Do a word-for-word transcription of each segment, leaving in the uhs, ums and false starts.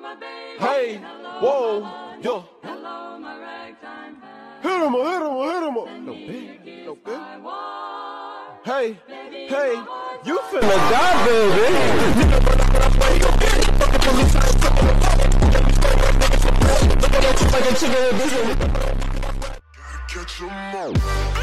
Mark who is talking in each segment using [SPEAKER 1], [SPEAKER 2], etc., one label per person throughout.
[SPEAKER 1] Hey, whoa, yo. Hit him, hit him, hit him. No big, no big. Hey, hey, you finna die, baby. Nigga run up on way you get it. Fucking police out of trouble. Look at you like a chicken in business. Catch 'em all.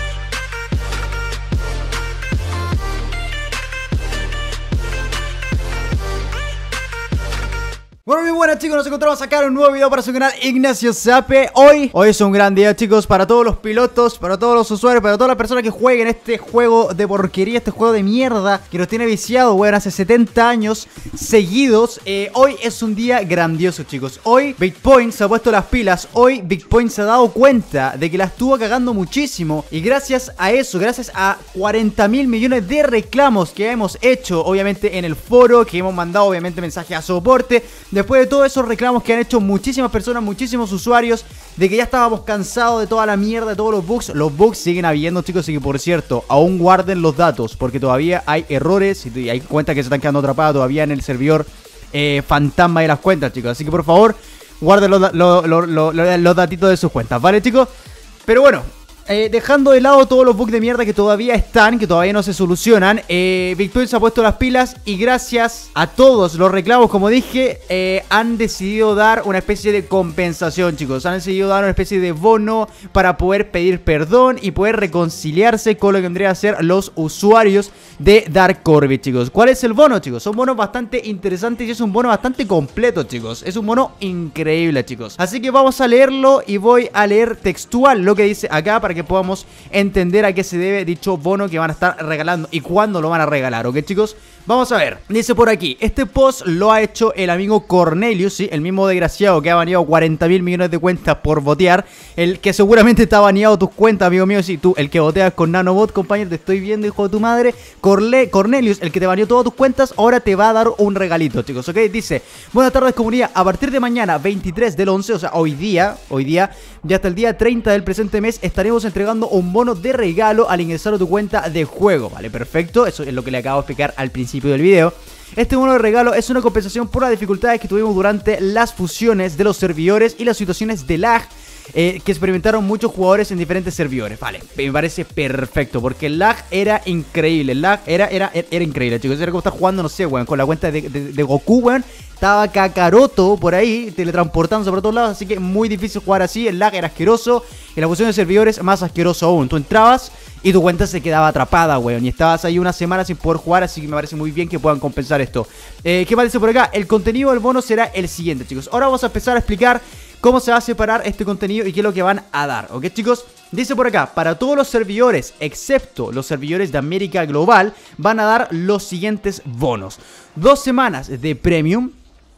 [SPEAKER 2] Bueno, muy buenas chicos, nos encontramos acá en un nuevo video para su canal Ignacio Zape. Hoy, hoy es un gran día chicos para todos los pilotos, para todos los usuarios, para todas las personas que jueguen este juego de porquería, este juego de mierda que nos tiene viciado, bueno, hace setenta años seguidos. eh, Hoy es un día grandioso chicos. Hoy Bitpoint se ha puesto las pilas, hoy Bitpoint se ha dado cuenta de que la estuvo cagando muchísimo. Y gracias a eso, gracias a cuarenta mil millones de reclamos que hemos hecho, obviamente en el foro, que hemos mandado obviamente mensajes a soporte. Después de todos esos reclamos que han hecho muchísimas personas, muchísimos usuarios, de que ya estábamos cansados de toda la mierda, de todos los bugs. Los bugs siguen habiendo chicos, y que por cierto, aún guarden los datos, porque todavía hay errores y hay cuentas que se están quedando atrapadas todavía en el servidor eh, fantasma de las cuentas chicos. Así que por favor, guarden los, los, los, los, los datitos de sus cuentas, ¿vale chicos? Pero bueno, Eh, dejando de lado todos los bugs de mierda que todavía están, que todavía no se solucionan, eh, Bitpoint se ha puesto las pilas y gracias a todos los reclamos, como dije, eh, han decidido dar una especie de compensación, chicos. Han decidido dar una especie de bono para poder pedir perdón y poder reconciliarse con lo que vendría a ser los usuarios de Dark Orbit, chicos. ¿Cuál es el bono, chicos? Son bonos bastante interesantes y es un bono bastante completo, chicos. Es un bono increíble, chicos. Así que vamos a leerlo y voy a leer textual lo que dice acá para que que podamos entender a qué se debe dicho bono que van a estar regalando y cuándo lo van a regalar, ¿ok chicos? Vamos a ver, dice por aquí, este post lo ha hecho el amigo Cornelius, ¿sí? El mismo desgraciado que ha baneado cuarenta mil millones de cuentas por botear, el que seguramente está baneado tus cuentas, amigo mío, sí, tú, el que boteas con Nanobot, compañero, te estoy viendo, hijo de tu madre. Corle, Cornelius, el que te baneó todas tus cuentas, ahora te va a dar un regalito, chicos, ¿ok? Dice, buenas tardes comunidad, a partir de mañana, veintitrés del once, o sea, hoy día, hoy día, ya hasta el día treinta del presente mes, estaremos entregando un bono de regalo al ingresar a tu cuenta de juego, ¿vale? Perfecto, eso es lo que le acabo de explicar al principio del video. Este bono de regalo es una compensación por las dificultades que tuvimos durante las fusiones de los servidores y las situaciones de lag eh, que experimentaron muchos jugadores en diferentes servidores. Vale, me parece perfecto, porque el lag era increíble, el lag era, era, era increíble, chicos. Era como estar jugando, no sé, weón, con la cuenta de, de, de Goku, weón. Estaba Kakaroto por ahí, teletransportándose por todos lados, así que muy difícil jugar así. El lag era asqueroso, y la fusión de servidores más asqueroso aún. Tú entrabas y tu cuenta se quedaba atrapada, weón, y estabas ahí una semana sin poder jugar, así que me parece muy bien que puedan compensar esto. eh, ¿Qué más dice por acá? El contenido del bono será el siguiente, chicos. Ahora vamos a empezar a explicar cómo se va a separar este contenido y qué es lo que van a dar, ¿ok chicos? Dice por acá, para todos los servidores, excepto los servidores de América Global, van a dar los siguientes bonos: dos semanas de Premium,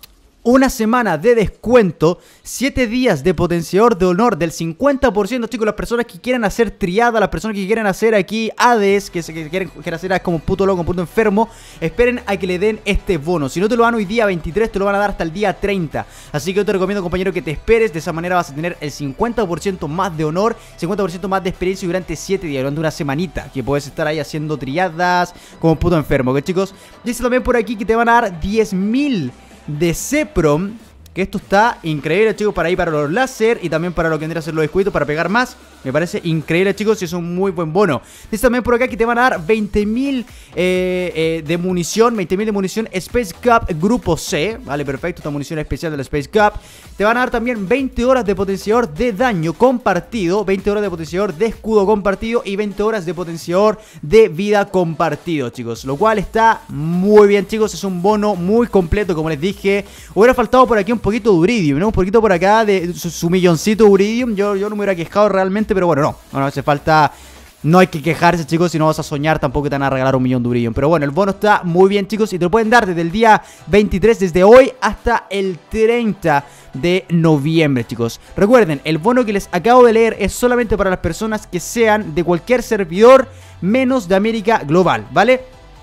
[SPEAKER 2] una semana de descuento, siete días de potenciador de honor del cincuenta por ciento, chicos. Las personas que quieran hacer triada, las personas que quieren hacer aquí Hades, que, se, que quieren, quieren hacer como puto loco, puto enfermo, esperen a que le den este bono. Si no te lo dan hoy día veintitrés, te lo van a dar hasta el día treinta. Así que yo te recomiendo, compañero, que te esperes. De esa manera vas a tener el cincuenta por ciento más de honor, cincuenta por ciento más de experiencia durante siete días, durante una semanita, que puedes estar ahí haciendo triadas como puto enfermo, ¿ok chicos? Dice también por aquí que te van a dar diez mil de Ceprom, que esto está increíble, chicos, para ir para los láser y también para lo que vendría a ser los escuditos, para pegar más. Me parece increíble, chicos, y es un muy buen bono. Dice también por acá que te van a dar veinte mil eh, eh, de munición, veinte mil de munición Space Cup Grupo C, vale, perfecto, esta munición especial de la Space Cup. Te van a dar también veinte horas de potenciador de daño compartido, veinte horas de potenciador de escudo compartido y veinte horas de potenciador de vida compartido, chicos. Lo cual está muy bien, chicos, es un bono muy completo, como les dije. Hubiera faltado por aquí un poquito de Uridium, ¿no? Un poquito por acá de su, su milloncito de Uridium. Yo, yo no me hubiera quejado realmente, pero bueno, no, no hace falta. No hay que quejarse, chicos, si no vas a soñar tampoco te van a regalar un millón de Uridium. Pero bueno, el bono está muy bien, chicos, y te lo pueden dar desde el día veintitrés, desde hoy hasta el treinta de noviembre, chicos. Recuerden, el bono que les acabo de leer es solamente para las personas que sean de cualquier servidor menos de América Global, ¿vale?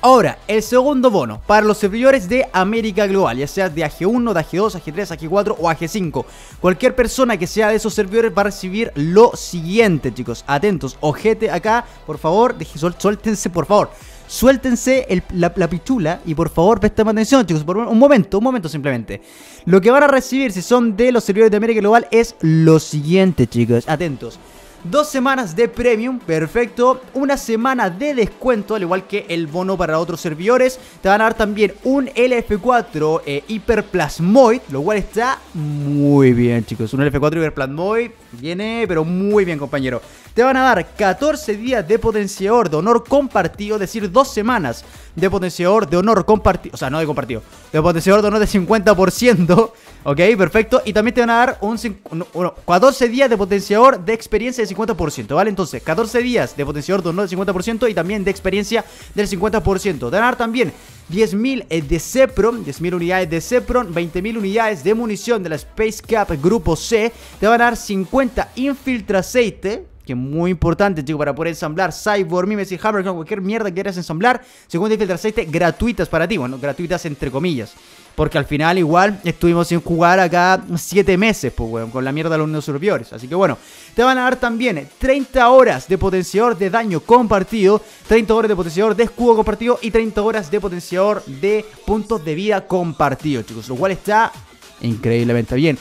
[SPEAKER 2] Ahora, el segundo bono para los servidores de América Global, ya sea de A G uno, de A G dos, A G tres, A G cuatro o A G cinco. Cualquier persona que sea de esos servidores va a recibir lo siguiente, chicos. Atentos, ojete acá, por favor, deje, suel, suéltense, por favor. Suéltense el, la, la pichula y por favor presten atención, chicos, por un, un momento, un momento simplemente. Lo que van a recibir si son de los servidores de América Global es lo siguiente, chicos, atentos. Dos semanas de premium, perfecto. Una semana de descuento, al igual que el bono para otros servidores. Te van a dar también un L F cuatro eh, Hiperplasmoid, lo cual está muy bien, chicos. Un L F cuatro Hiperplasmoid viene, pero muy bien, compañero. Te van a dar catorce días de potenciador de honor compartido, es decir, dos semanas de potenciador de honor compartido. O sea, no de compartido, de potenciador de honor de cincuenta por ciento. Ok, perfecto. Y también te van a dar un, un, un, catorce días de potenciador de experiencia del cincuenta por ciento, ¿vale? Entonces, catorce días de potenciador de honor del cincuenta por ciento y también de experiencia del cincuenta por ciento. Te van a dar también diez mil de Cepron, diez mil unidades de Cepron, veinte mil unidades de munición de la Space Cap Grupo C. Te van a dar cincuenta Infiltra Aceite, que es muy importante, chicos, para poder ensamblar Cyborg, Mimesis, Hammer, cualquier mierda que quieras ensamblar. cincuenta Infiltra Aceite gratuitas para ti, bueno, gratuitas entre comillas. Porque al final igual estuvimos sin jugar acá siete meses, pues, weón, con la mierda de los nuevos servidores. Así que bueno, te van a dar también treinta horas de potenciador de daño compartido, treinta horas de potenciador de escudo compartido y treinta horas de potenciador de puntos de vida compartido, chicos. Lo cual está increíblemente bien.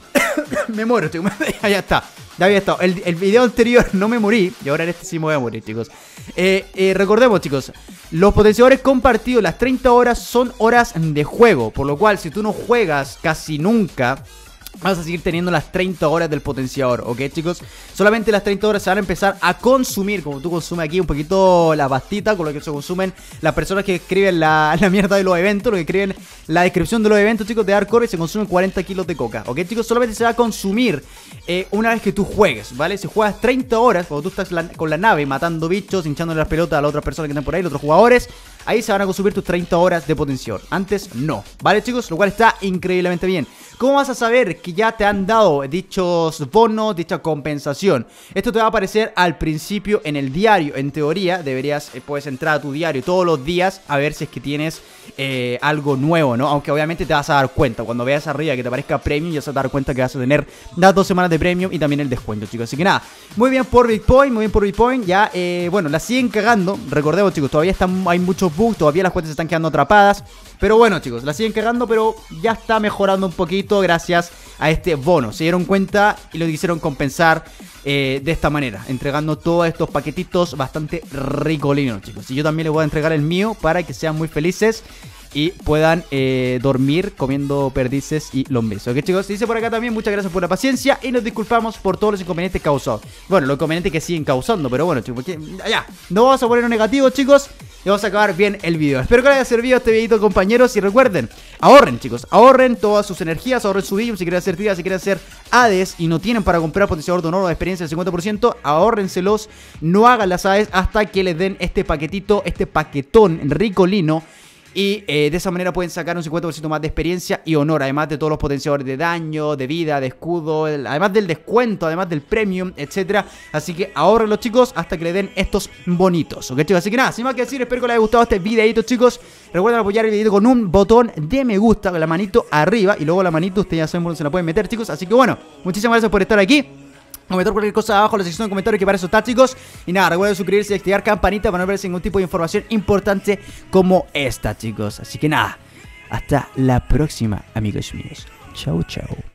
[SPEAKER 2] Me muero, chicos. Ya está. Ya había estado. El, el video anterior no me morí y ahora en este sí me voy a morir, chicos. Eh, eh, recordemos, chicos, los potenciadores compartidos, las treinta horas son horas de juego. Por lo cual, si tú no juegas casi nunca, vas a seguir teniendo las treinta horas del potenciador, ¿ok, chicos? Solamente las treinta horas se van a empezar a consumir, como tú consumes aquí un poquito la pastita, con lo que se consumen las personas que escriben la, la mierda de los eventos, lo que escriben la descripción de los eventos, chicos, de Dark Core, y se consumen cuarenta kilos de coca, ¿ok, chicos? Solamente se va a consumir eh, una vez que tú juegues, ¿vale? Si juegas treinta horas, cuando tú estás la, con la nave matando bichos, hinchándole las pelotas a las otras personas que están por ahí, los otros jugadores, ahí se van a consumir tus treinta horas de potenciador. Antes no, ¿vale, chicos? Lo cual está increíblemente bien. ¿Cómo vas a saber que ya te han dado dichos bonos, dicha compensación? Esto te va a aparecer al principio en el diario. En teoría deberías, eh, puedes entrar a tu diario todos los días a ver si es que tienes eh, algo nuevo, ¿no? Aunque obviamente te vas a dar cuenta. Cuando veas arriba que te aparezca premium, ya se vas a dar cuenta que vas a tener las dos semanas de premium y también el descuento, chicos. Así que nada, muy bien por Bitcoin, muy bien por Bitcoin. Ya, eh, bueno, la siguen cagando. Recordemos, chicos, todavía están, hay muchos bugs, todavía las cuentas se están quedando atrapadas. Pero bueno, chicos, la siguen cagando, pero ya está mejorando un poquito gracias a este bono. Se dieron cuenta y lo quisieron compensar eh, de esta manera, entregando todos estos paquetitos bastante ricolinos, chicos. Y yo también les voy a entregar el mío para que sean muy felices y puedan eh, dormir comiendo perdices y lombrices. ¿Ok, chicos? Dice por acá también, muchas gracias por la paciencia y nos disculpamos por todos los inconvenientes causados. Bueno, los inconvenientes que siguen causando, pero bueno, chicos, porque ya, no vamos a poner un negativo, chicos, y vamos a acabar bien el video. Espero que les haya servido este videito, compañeros, y recuerden, ahorren, chicos, ahorren todas sus energías, ahorren su video, si quieren hacer tiras, si quieren hacer Hades y no tienen para comprar potenciador de honor o de experiencia del cincuenta por ciento, ahórrenselos, no hagan las Hades hasta que les den este paquetito, este paquetón ricolino. Y eh, de esa manera pueden sacar un cincuenta por ciento más de experiencia y honor, además de todos los potenciadores de daño, de vida, de escudo, el, además del descuento, además del premium, etcétera. Así que ahorrenlos, chicos, hasta que le den estos bonitos, ¿ok, chicos? Así que nada, sin más que decir, espero que les haya gustado este videito, chicos. Recuerden apoyar el videito con un botón de me gusta, con la manito arriba, y luego la manito, ustedes ya saben por dónde se la pueden meter, chicos. Así que bueno, muchísimas gracias por estar aquí. Comentar cualquier cosa abajo en la sección de comentarios, que para eso está, chicos. Y nada, recuerden suscribirse y activar campanita para no perderse ningún tipo de información importante como esta, chicos. Así que nada, hasta la próxima, amigos míos. Chau, chau.